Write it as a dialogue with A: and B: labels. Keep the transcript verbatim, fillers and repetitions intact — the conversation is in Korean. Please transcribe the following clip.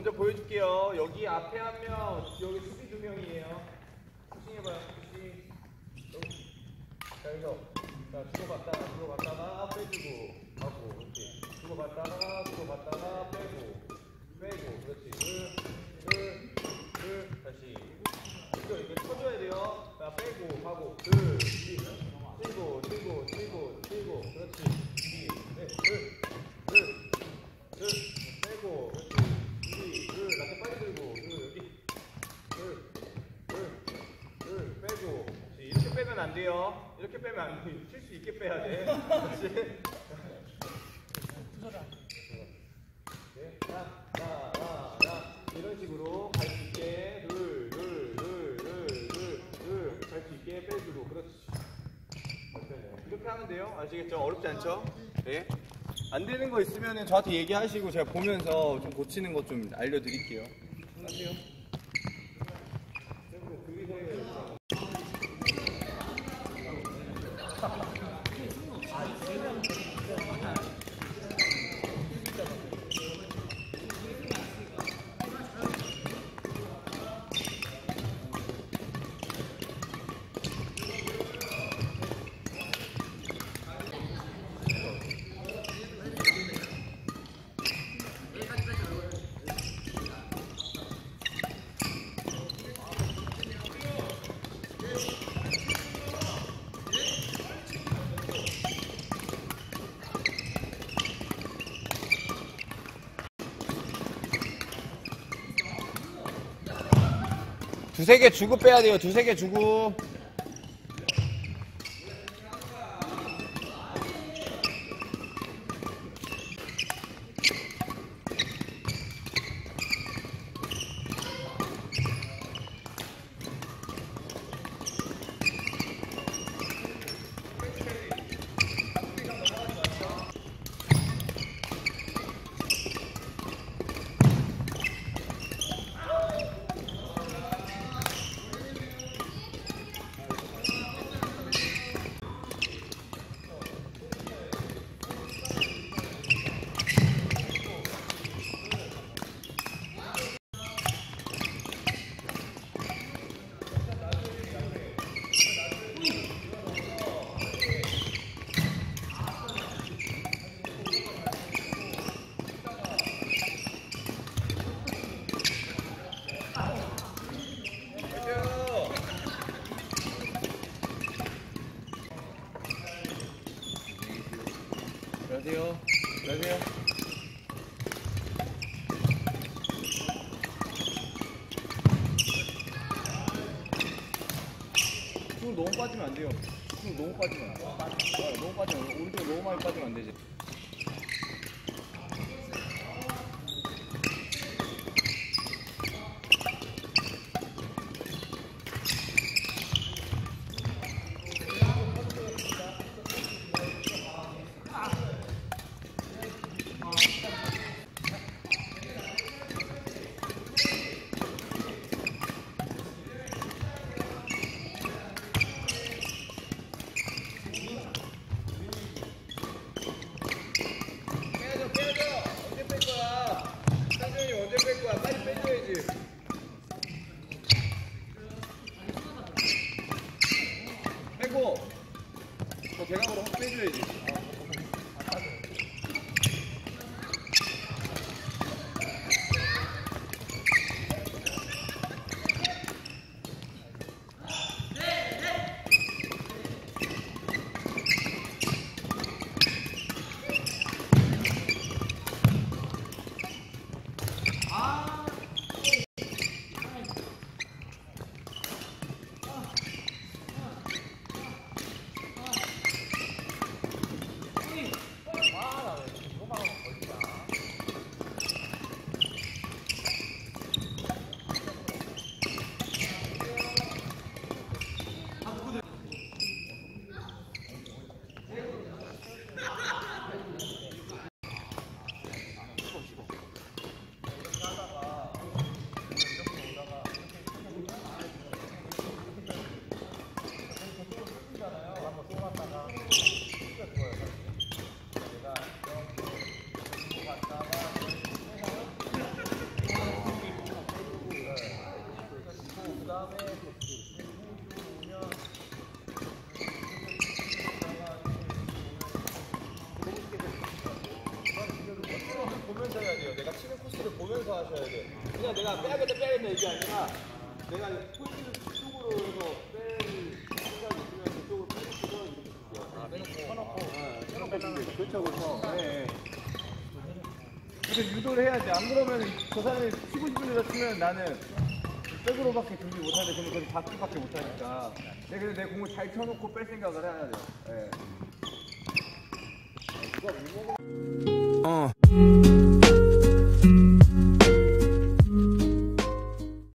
A: 먼저 보여줄게요. 여기 앞에 한 명, 여기 수비 두 명이에요. 푸싱 해봐요. 푸싱. 여기. 자, 여기서. 자, 주고받다가, 주고받다가, 빼주고, 하고, 이렇게. 주고받다가, 주고받다가, 빼고, 빼고, 그렇지. 둘, 둘, 둘, 다시. 이거, 이거 쳐줘야 돼요. 자, 빼고, 하고, 둘, 치고, 치고, 치고, 치고, 그렇지. 네, 둘, 둘, 둘, 빼고, 그렇지. 둘, 낮게 빨리 들고, 둘, 여기. 둘, 둘, 둘, 빼고. 그렇지. 이렇게 빼면 안 돼요. 이렇게 빼면 안 돼. 칠 수 있게 빼야 돼. 그렇지. 네, 자, 자, 자, 자. 이런 식으로 갈 수 있게. 둘, 둘, 둘, 둘, 둘, 둘. 갈 수 있게 빼주고. 그렇지. 이렇게 하면 돼요. 아시겠죠? 어렵지 않죠? 네. 안 되는 거 있으면 저한테 얘기하시고 제가 보면서 좀 고치는 거 좀 알려드릴게요. 하세요. 두세 개 주고 빼야 돼요. 두세 개 주고. 안녕하세요. 안녕하세요. 숨 너무 빠지면 안 돼요. 숨 너무 빠지면 안 돼. 아, 너무 빠지면 오른쪽 너무 많이 빠지면 안 되지. 하셔야 돼. 그냥 내가 빼야겠다 빼야겠다 이게 아니라 내가 포인트를 그쪽으로 해서 뺄 생각이 있으면 그쪽으로 빼놓고서 이렇게 줄게요. 아, 빼놓고. 쳐놓고. 네, 쳐놓고 주면 그렇죠, 그렇죠. 네. 근데 유도를 해야지. 안 그러면 저 사람이 치고 싶은 데다 치면 나는 백으로밖에 준비 못하는데 그러면 거기 바퀴밖에 못하니까. 내 그래서 내 공을 잘 쳐놓고 뺄 생각을 해야 돼요. 네.
B: 어.